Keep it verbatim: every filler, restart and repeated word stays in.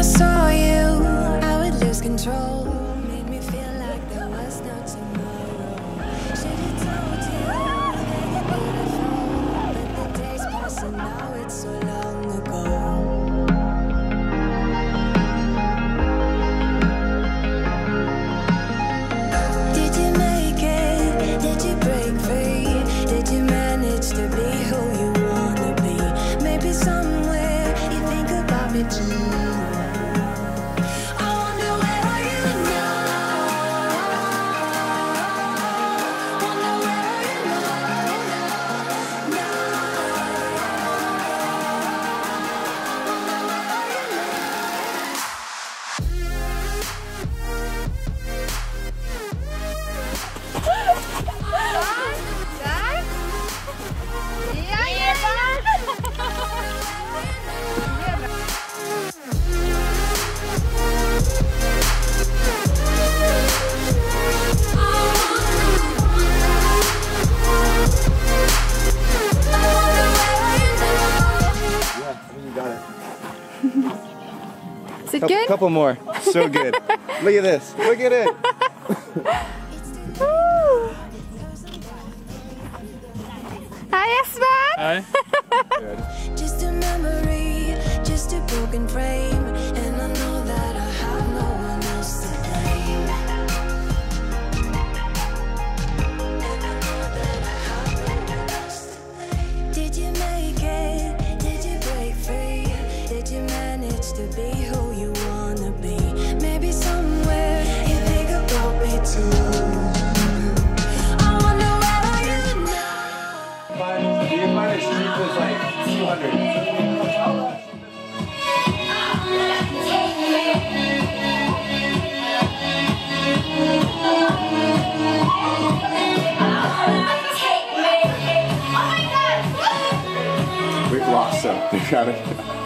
saw you, I would lose control. Made me feel like there was no tomorrow. Should've told you that you're beautiful, but the days pass and now it's so long ago. Did you make it? Did you break free? Did you manage to be who you wanna be? Maybe somewhere you think about me too. Is it couple, good? Couple more. So good. Look at this. Look at it. Hi, Esma. Hi. Good. Just a memory, just a broken frame, and I know that I have no one else to blame. And I know that I have no one else to blame. Did you make it? Did you break free? Did you manage to be who you wanna be? Maybe somewhere you think about me too. I wonder where are you now? Do you find it cheap was like two hundred? We've lost some. They got it.